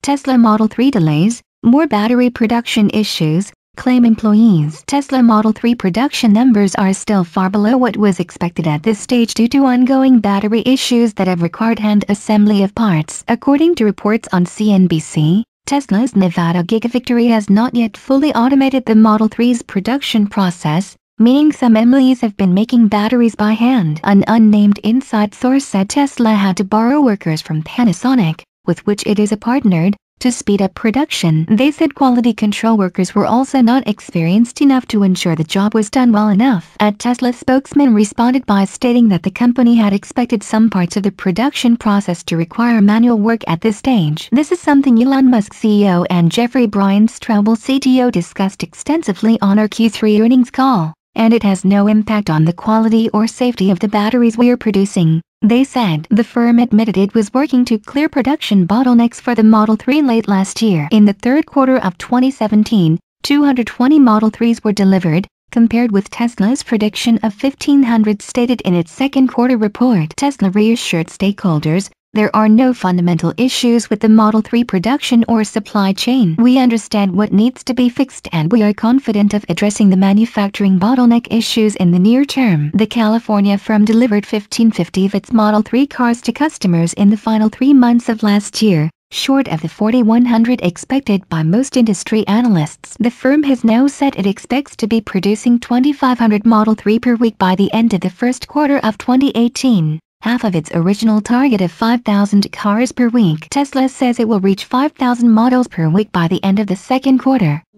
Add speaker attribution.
Speaker 1: Tesla Model 3 delays, more battery production issues, claim employees. Tesla Model 3 production numbers are still far below what was expected at this stage due to ongoing battery issues that have required hand assembly of parts. According to reports on CNBC, Tesla's Nevada Gigafactory has not yet fully automated the Model 3's production process, meaning some employees have been making batteries by hand. An unnamed inside source said Tesla had to borrow workers from Panasonic, with which it is a partnered, to speed up production. They said quality control workers were also not experienced enough to ensure the job was done well enough. A Tesla spokesman responded by stating that the company had expected some parts of the production process to require manual work at this stage. This is something Elon Musk CEO and Jeffrey Brian Straubel CTO discussed extensively on our Q3 earnings call, and it has no impact on the quality or safety of the batteries we are producing, they said. The firm admitted it was working to clear production bottlenecks for the Model 3 late last year. In the third quarter of 2017, 220 Model 3s were delivered, compared with Tesla's prediction of 1,500 stated in its second quarter report. Tesla reassured stakeholders, "There are no fundamental issues with the Model 3 production or supply chain. We understand what needs to be fixed and we are confident of addressing the manufacturing bottleneck issues in the near term." The California firm delivered 1,550 of its Model 3 cars to customers in the final 3 months of last year, short of the 4,100 expected by most industry analysts. The firm has now said it expects to be producing 2,500 Model 3 per week by the end of the first quarter of 2018. Half of its original target of 5,000 cars per week. Tesla says it will reach 5,000 models per week by the end of the second quarter.